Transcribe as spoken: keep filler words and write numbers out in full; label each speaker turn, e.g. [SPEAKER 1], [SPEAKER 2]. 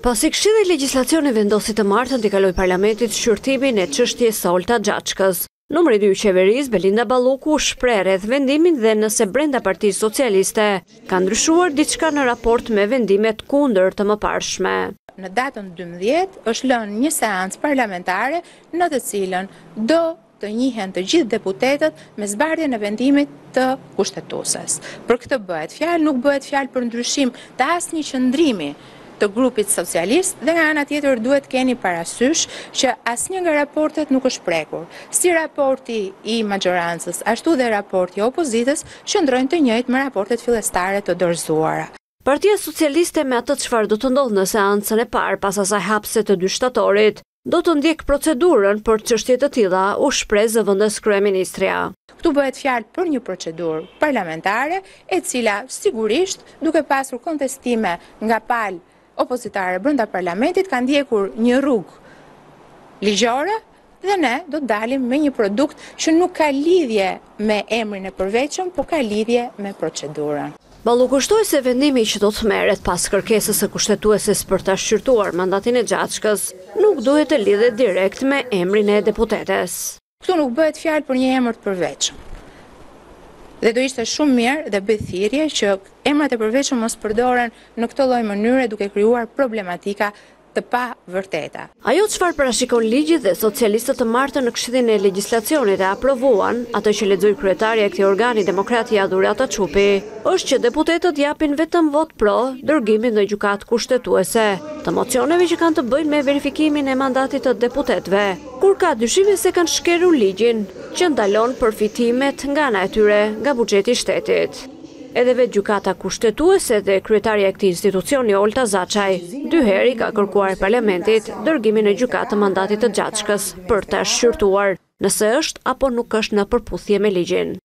[SPEAKER 1] Pasi Këshilli Legjislacioni vendosi të martën t'i kaloj Parlamentit shqyrtimin e çështjes së Olta Xhaçkës. Numri dy i qeverisë, Belinda Balluku, shpreh rreth vendimin dhe nëse brenda Partisë Socialiste ka ndryshuar diçka në raport me vendimet kundër të mëparshme.
[SPEAKER 2] Në datën dymbëdhjetë është lënë një seancë parlamentare në të cilën do të njihen të gjithë deputetët me zbardhjen e vendimit të kushtetueses. Për këtë bëhet fjalë, nuk bëhet fjalë për ndryshim të asnjë qëndrimi të grupit socialist dhe nga ana tjetër duhet keni parasysh që asnjë nga raportet nuk është prekur. Si raporti i majorancës, ashtu dhe raporti i opozitës qëndrojnë të njëjtë me raportet fillestare të dorëzuara.
[SPEAKER 1] Partia Socialiste me atë çfarë do të ndodhë në seancën e parë pas asaj hapse të dy shtatorit, do të ndjek procedurën për çështje të tilla, u shpreh zëvendës kryeministrja.
[SPEAKER 2] Këtu bëhet fjalë për një procedurë parlamentare e cila sigurisht duke pasur kontestime nga palë opozitare brenda parlamentit ka ndjekur një rrugë ligjore dhe ne do të dalim me një produkt që nuk ka lidhje me emrin e përveçëm, por ka lidhje me procedurën.
[SPEAKER 1] Balluku kushtoi se vendimi që do të merret pas kërkesës së kushtetueses për ta shqyrtuar mandatin e Xhaçkës nuk duhet të lidhet direkt me emrin e deputetes.
[SPEAKER 2] Këtu nuk bëhet fjalë për një emër të përveçëm. Dhe do ishte shumë mirë dhe bëj thirrje që emrat e përveçëm mos përdoren në këtë lloj mënyre duke krijuar problematika të pa vërteta.
[SPEAKER 1] Ajo çfarë parashikon ligji dhe socialistët të martën në Këshillin e Legjislacionit e aprovuan, atë që lexoi kryetaria e këtij organi demokratja Dhurata Çupi, është që deputetët japin vetëm vot pro dërgimit në gjykatë kushtetuese të mocioneve që kanë të bëjnë me verifikimin e mandatit të deputetëve, kur ka dyshime se kanë shkelur ligjin që ndalon përfitimet nga ana e tyre nga buxheti i shtetit. Edhe vetë gjykata kushtetuese dhe kryetaria e këtij institucioni Olta Xhaçaj dy herë ka kërkuar Parlamentit dërgimin e gjykatë të mandatit të Xhaçkës për ta shqyrtuar nëse është apo nuk është në përputhje me ligjin.